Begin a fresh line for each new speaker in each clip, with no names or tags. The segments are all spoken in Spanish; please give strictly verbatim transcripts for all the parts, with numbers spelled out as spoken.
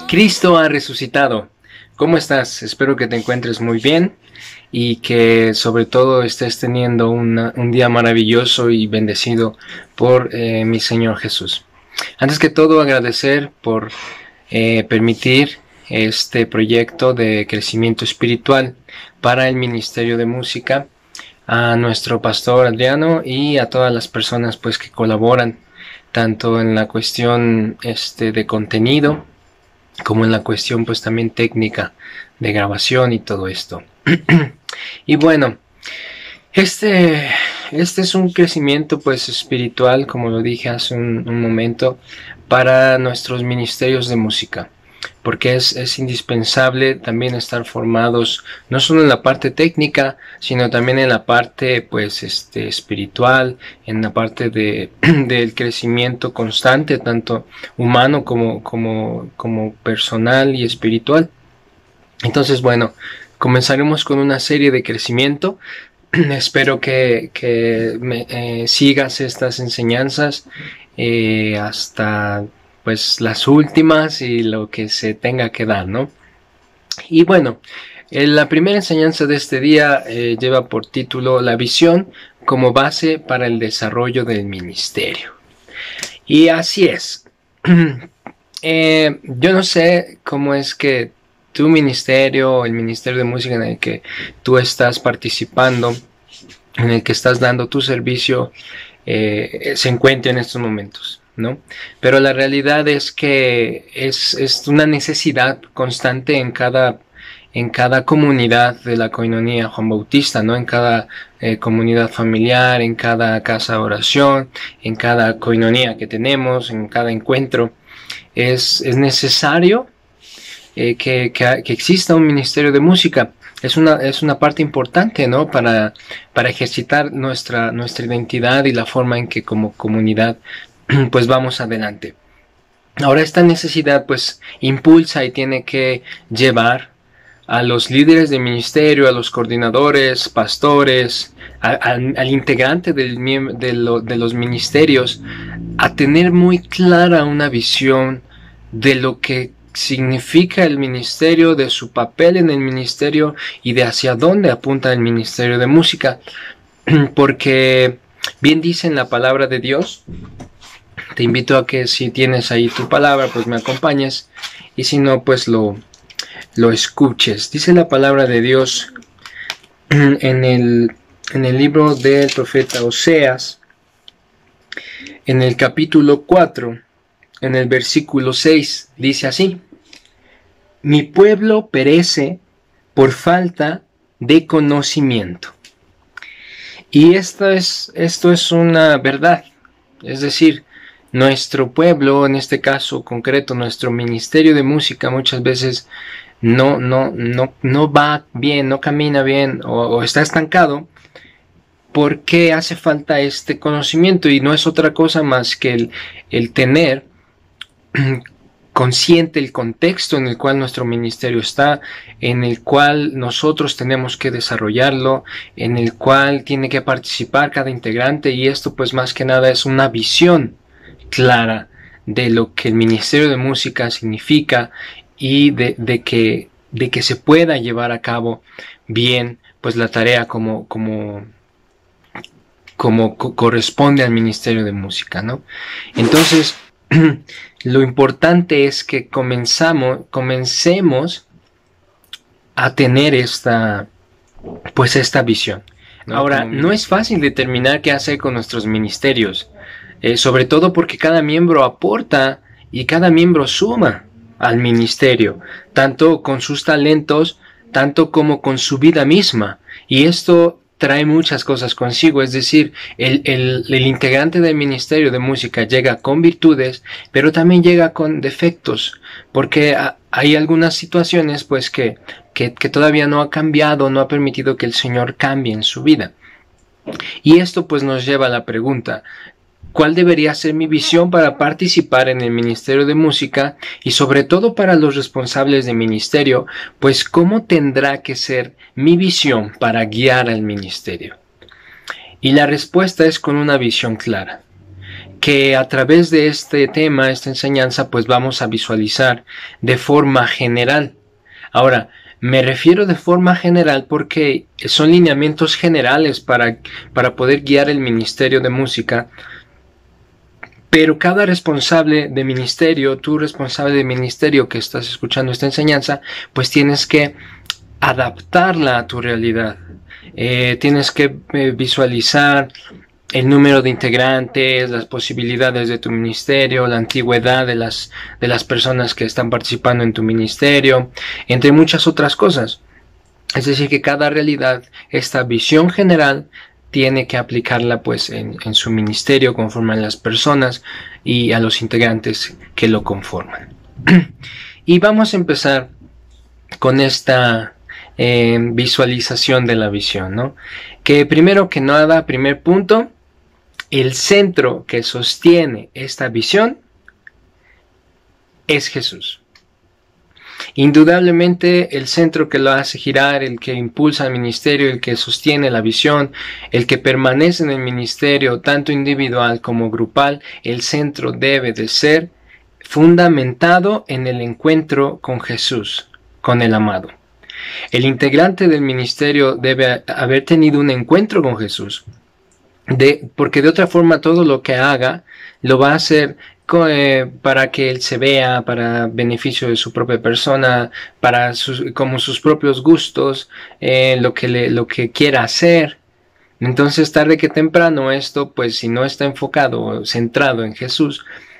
Cristo ha resucitado. ¿Cómo estás? Espero que te encuentres muy bien y que sobre todo estés teniendo una, un día maravilloso y bendecido por eh, mi Señor Jesús. Antes que todo, agradecer por eh, permitir este proyecto de crecimiento espiritual para el Ministerio de Música, a nuestro pastor Adriano y a todas las personas pues que colaboran tanto en la cuestión este de contenido como en la cuestión pues también técnica de grabación y todo esto. Y bueno, este este es un crecimiento pues espiritual, como lo dije hace un, un momento, para nuestros ministerios de música, porque es, es indispensable también estar formados no solo en la parte técnica, sino también en la parte pues este espiritual, en la parte de del crecimiento constante, tanto humano como, como, como personal y espiritual. Entonces, bueno, comenzaremos con una serie de crecimiento. Espero que, que me, eh, sigas estas enseñanzas eh, hasta pues las últimas y lo que se tenga que dar, ¿no? Y bueno, eh, la primera enseñanza de este día eh, lleva por título La visión como base para el desarrollo del ministerio. Y así es. eh, yo no sé cómo es que tu ministerio, el ministerio de música en el que tú estás participando, en el que estás dando tu servicio, eh, se encuentra en estos momentos, ¿no? Pero la realidad es que es, es una necesidad constante en cada, en cada comunidad de la Coinonía Juan Bautista, ¿no? En cada eh, comunidad familiar, en cada casa de oración, en cada coinonía que tenemos, en cada encuentro. Es, es necesario eh, que, que, que exista un ministerio de música. Es una, es una parte importante, ¿no? Para, para ejercitar nuestra, nuestra identidad y la forma en que como comunidad pues vamos adelante. Ahora esta necesidad pues impulsa y tiene que llevar a los líderes de ministerio, a los coordinadores, pastores, a, a, al integrante del, de, lo, de los ministerios a tener muy clara una visión de lo que significa el ministerio, de su papel en el ministerio y de hacia dónde apunta el ministerio de música. Porque bien dice en la palabra de Dios, te invito a que si tienes ahí tu palabra, pues me acompañes, y si no, pues lo, lo escuches. Dice la palabra de Dios en el, en el libro del profeta Oseas, en el capítulo cuatro, en el versículo seis, dice así: mi pueblo perece por falta de conocimiento. Y esto es, esto es una verdad. Es decir, nuestro pueblo, en este caso concreto, nuestro ministerio de música, muchas veces no, no, no, no va bien, no camina bien o, o está estancado porque hace falta este conocimiento, y no es otra cosa más que el, el tener consciente el contexto en el cual nuestro ministerio está, en el cual nosotros tenemos que desarrollarlo, en el cual tiene que participar cada integrante, y esto pues más que nada es una visión clara de lo que el ministerio de música significa y de, de, que, de que se pueda llevar a cabo bien pues la tarea como, como, como co corresponde al ministerio de música, ¿no? Entonces, lo importante es que comenzamos, comencemos a tener esta, pues esta visión, ¿no? Ahora, no es fácil determinar qué hacer con nuestros ministerios, eh, sobre todo porque cada miembro aporta y cada miembro suma al ministerio, tanto con sus talentos, tanto como con su vida misma. Y esto trae muchas cosas consigo, es decir, el, el, el integrante del ministerio de música llega con virtudes, pero también llega con defectos, porque a, hay algunas situaciones pues que, que, que todavía no ha cambiado, no ha permitido que el Señor cambie en su vida. Y esto pues nos lleva a la pregunta: ¿cuál debería ser mi visión para participar en el ministerio de música? Y sobre todo para los responsables de ministerio, pues ¿cómo tendrá que ser mi visión para guiar al ministerio? Y la respuesta es con una visión clara. que a través de este tema, esta enseñanza, pues vamos a visualizar de forma general. Ahora, me refiero de forma general porque son lineamientos generales para, para poder guiar el ministerio de música. Pero cada responsable de ministerio, tú responsable de ministerio que estás escuchando esta enseñanza, pues tienes que adaptarla a tu realidad. Eh, tienes que eh, visualizar el número de integrantes, las posibilidades de tu ministerio, la antigüedad de las, de las personas que están participando en tu ministerio, entre muchas otras cosas. Es decir, que cada realidad, esta visión general, tiene que aplicarla pues en, en su ministerio conforme a las personas y a los integrantes que lo conforman. Y vamos a empezar con esta eh, visualización de la visión, ¿no? Que primero que nada, primer punto, el centro que sostiene esta visión es Jesús. Indudablemente el centro que lo hace girar, el que impulsa el ministerio, el que sostiene la visión, el que permanece en el ministerio, tanto individual como grupal, el centro debe de ser fundamentado en el encuentro con Jesús, con el amado. El integrante del ministerio debe haber tenido un encuentro con Jesús, de, porque de otra forma todo lo que haga lo va a hacer Eh, para que él se vea, para beneficio de su propia persona, para sus, como sus propios gustos, eh, lo que le, lo que quiera hacer. Entonces, tarde que temprano esto, pues si no está enfocado o centrado en Jesús,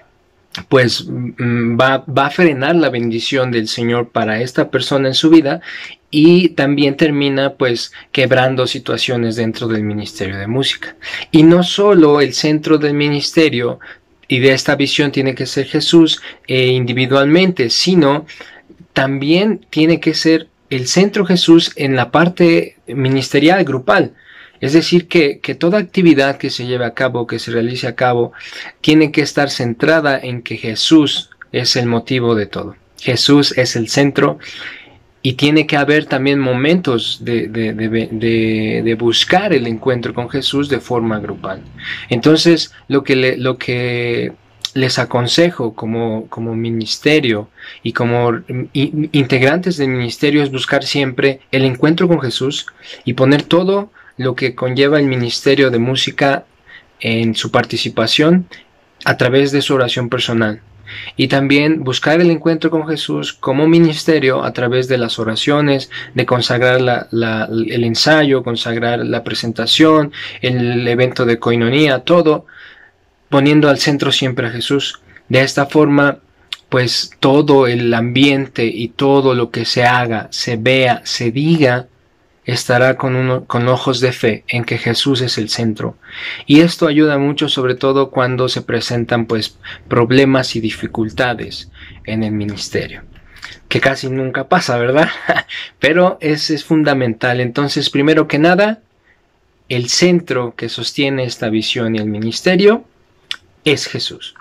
pues va, va a frenar la bendición del Señor para esta persona en su vida, y también termina pues quebrando situaciones dentro del ministerio de música. Y no solo el centro del ministerio y de esta visión tiene que ser Jesús eh, individualmente, sino también tiene que ser el centro Jesús en la parte ministerial, grupal. Es decir, que, que toda actividad que se lleve a cabo, que se realice a cabo, tiene que estar centrada en que Jesús es el motivo de todo. Jesús es el centro. Y tiene que haber también momentos de, de, de, de, de buscar el encuentro con Jesús de forma grupal. Entonces, lo que, le, lo que les aconsejo como, como ministerio y como integrantes del ministerio es buscar siempre el encuentro con Jesús y poner todo lo que conlleva el ministerio de música en su participación a través de su oración personal. Y también buscar el encuentro con Jesús como ministerio a través de las oraciones, de consagrar la, la, el ensayo, consagrar la presentación, el evento de coinonía, todo poniendo al centro siempre a Jesús. De esta forma, pues todo el ambiente y todo lo que se haga, se vea, se diga, estará con, uno, con ojos de fe en que Jesús es el centro. Y esto ayuda mucho, sobre todo cuando se presentan pues problemas y dificultades en el ministerio, que casi nunca pasa, ¿verdad? Pero es, es fundamental. Entonces, primero que nada, el centro que sostiene esta visión y el ministerio es Jesús.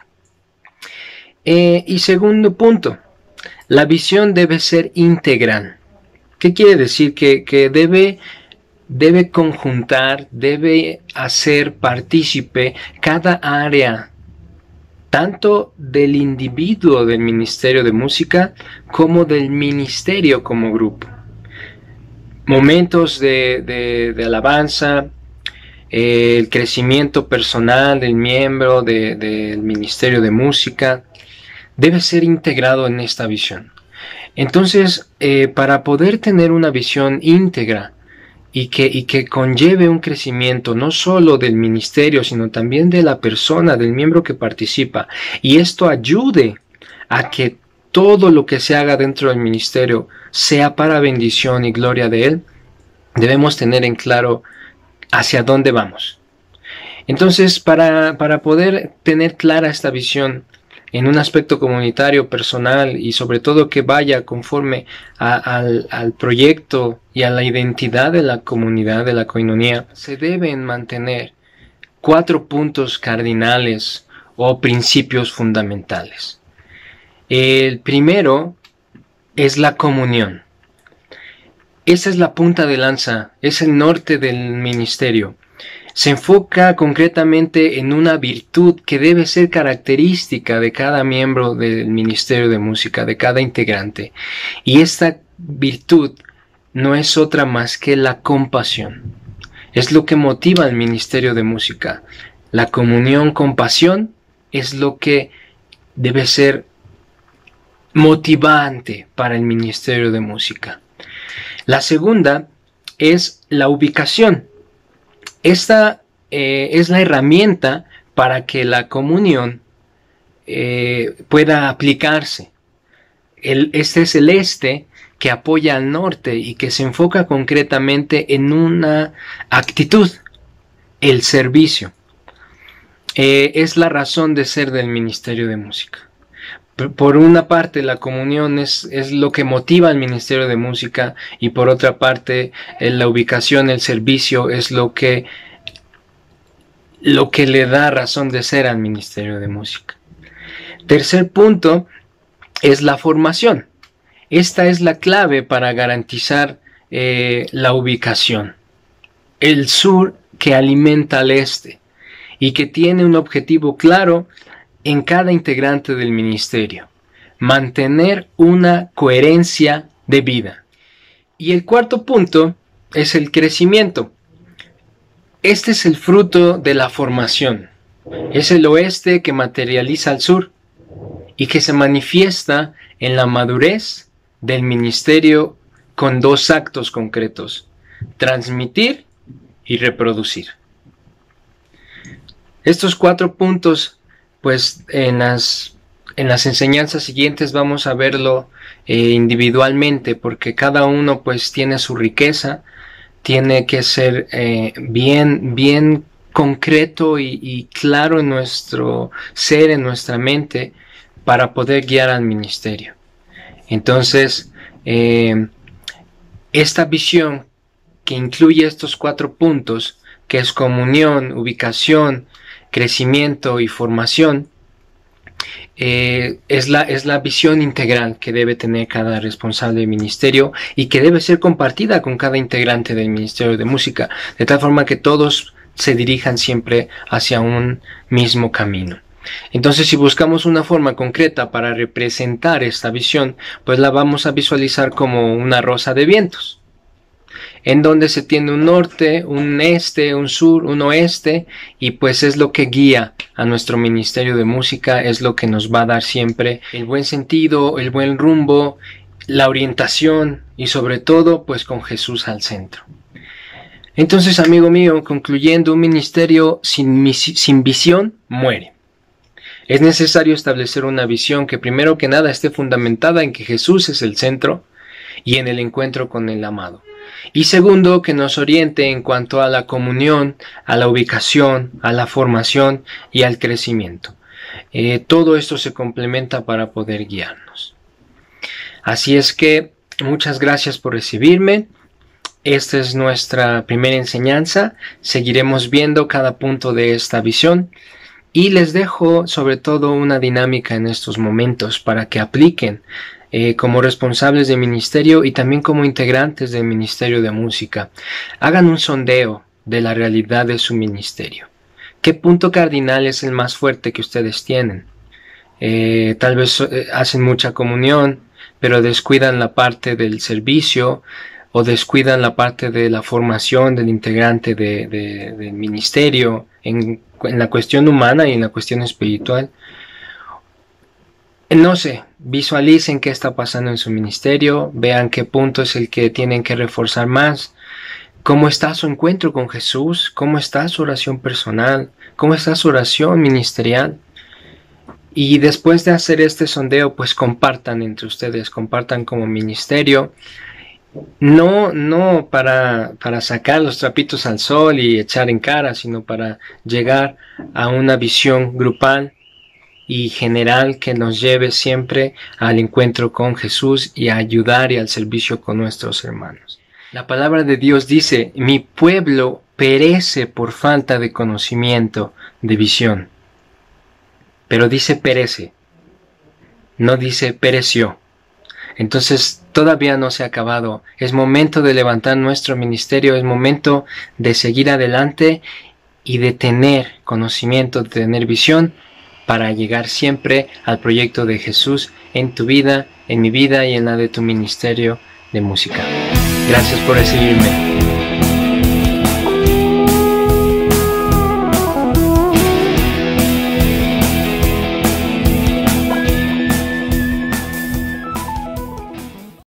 Eh, y segundo punto, la visión debe ser integral. ¿Qué quiere decir? Que, que debe, debe conjuntar, debe hacer partícipe cada área, tanto del individuo del ministerio de música como del ministerio como grupo. Momentos de, de, de alabanza, eh, el crecimiento personal del miembro de, del ministerio de música, debe ser integrado en esta visión. Entonces, eh, para poder tener una visión íntegra y que, y que conlleve un crecimiento no solo del ministerio, sino también de la persona, del miembro que participa, y esto ayude a que todo lo que se haga dentro del ministerio sea para bendición y gloria de Él, debemos tener en claro hacia dónde vamos. Entonces, para, para poder tener clara esta visión, en un aspecto comunitario, personal y sobre todo que vaya conforme a, al, al proyecto y a la identidad de la comunidad de la coinonía, se deben mantener cuatro puntos cardinales o principios fundamentales. El primero es la comunión. Esa es la punta de lanza, es el norte del ministerio. Se enfoca concretamente en una virtud que debe ser característica de cada miembro del Ministerio de Música, de cada integrante. Y esta virtud no es otra más que la compasión. Es lo que motiva al Ministerio de Música. La comunión con pasión es lo que debe ser motivante para el Ministerio de Música. La segunda es la ubicación. Esta eh, es la herramienta para que la comunión eh, pueda aplicarse. El, este es el este que apoya al norte y que se enfoca concretamente en una actitud, el servicio. Eh, es la razón de ser del Ministerio de Música. Por una parte, la comunión es, es lo que motiva al Ministerio de Música, y por otra parte, la ubicación, el servicio, es lo que, lo que le da razón de ser al Ministerio de Música. Tercer punto es la formación. Esta es la clave para garantizar eh, la ubicación. El sur que alimenta al este y que tiene un objetivo claro en cada integrante del ministerio: mantener una coherencia de vida. Y el cuarto punto es el crecimiento. Este es el fruto de la formación. Es el oeste que materializa al sur y que se manifiesta en la madurez del ministerio con dos actos concretos: transmitir y reproducir. Estos cuatro puntos, pues en las, en las enseñanzas siguientes vamos a verlo eh, individualmente, porque cada uno pues tiene su riqueza, tiene que ser eh, bien, bien concreto y, y claro en nuestro ser, en nuestra mente, para poder guiar al ministerio. Entonces, eh, esta visión que incluye estos cuatro puntos, que es comunión, ubicación, crecimiento y formación, eh, es, la, es la visión integral que debe tener cada responsable del ministerio y que debe ser compartida con cada integrante del Ministerio de Música, de tal forma que todos se dirijan siempre hacia un mismo camino. Entonces, si buscamos una forma concreta para representar esta visión, pues la vamos a visualizar como una rosa de vientos, en donde se tiene un norte, un este, un sur, un oeste, y pues es lo que guía a nuestro Ministerio de Música, es lo que nos va a dar siempre el buen sentido, el buen rumbo, la orientación y sobre todo pues con Jesús al centro. Entonces, amigo mío, concluyendo, un ministerio sin, sin visión muere. Es necesario establecer una visión que primero que nada esté fundamentada en que Jesús es el centro y en el encuentro con el amado. Y segundo, que nos oriente en cuanto a la comunión, a la ubicación, a la formación y al crecimiento. Eh, todo esto se complementa para poder guiarnos. Así es que muchas gracias por recibirme. Esta es nuestra primera enseñanza. Seguiremos viendo cada punto de esta visión. Y les dejo sobre todo una dinámica en estos momentos para que apliquen eh, como responsables de ministerio y también como integrantes del Ministerio de Música. Hagan un sondeo de la realidad de su ministerio. ¿Qué punto cardinal es el más fuerte que ustedes tienen? Eh, tal vez eh, hacen mucha comunión, pero descuidan la parte del servicio o descuidan la parte de la formación del integrante de, de, del ministerio en, en la cuestión humana y en la cuestión espiritual. No sé, visualicen qué está pasando en su ministerio, vean qué punto es el que tienen que reforzar más, cómo está su encuentro con Jesús, cómo está su oración personal, cómo está su oración ministerial. Y después de hacer este sondeo, pues compartan entre ustedes, compartan como ministerio. No, no para, para sacar los trapitos al sol y echar en cara, sino para llegar a una visión grupal y general que nos lleve siempre al encuentro con Jesús y a ayudar y al servicio con nuestros hermanos. La palabra de Dios dice: mi pueblo perece por falta de conocimiento, de visión. Pero dice perece, no dice pereció. Entonces todavía no se ha acabado. Es momento de levantar nuestro ministerio, es momento de seguir adelante y de tener conocimiento, de tener visión para llegar siempre al proyecto de Jesús en tu vida, en mi vida y en la de tu ministerio de música. Gracias por recibirme.